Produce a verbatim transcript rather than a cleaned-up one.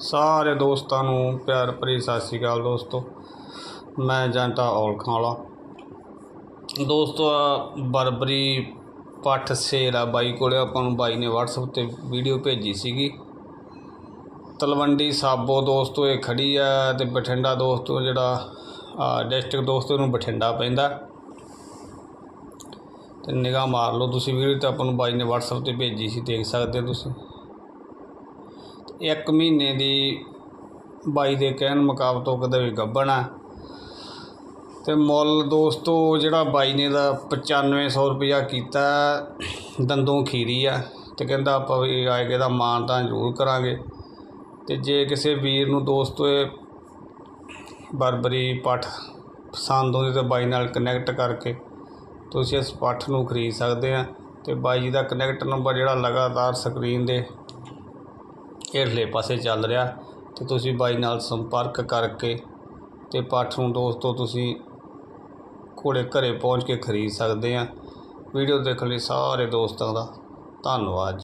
सारे दोस्तों नूं प्यार भरी सत श्री अकाल दोस्तों। मैं जंटा औलखां वाला दोस्तों। बरबरी पठ सेल आ बाई को अपन बाई ने व्हाट्सएप ते वीडियो भेजी सीगी। तलवंडी साबो दोस्तों ये खड़ी है ते बठिंडा दोस्तों जिहड़ा डिस्ट्रिक्ट दोस्तों नूं बठिंडा पैंदा। ते निगाह मार लो तुसीं वीडियो ते अपन बाई ने व्हाट्सएप ते भेजी सी, देख सकते हो तुसीं। एक महीने की बाई के कहन मुकाबले कदे भी गब्बन है तो मुल दोस्तों जिहड़ा बाई ने दा पचानवे सौ रुपया किया दंदों खीरी है। तो कहता आप भी आए के मान तान जरूर करांगे। तो जे किसी वीर नूं दोस्तों बरबरी पठ पसंद होंदी तो बाई नाल कनैक्ट करके तुसीं इस पठ नूं खरीद सकते हैं। तो बाई जी का कनैक्ट नंबर जिहड़ा लगातार स्क्रीन दे हेठले पासे चल रहा, तो तुसीं बाई नाल संपर्क करके ते पठ नूं दोस्तों तुसीं घोड़े घरे पहुँच के खरीद सकते हैं। वीडियो देखने सारे दोस्तों का धन्नवाद।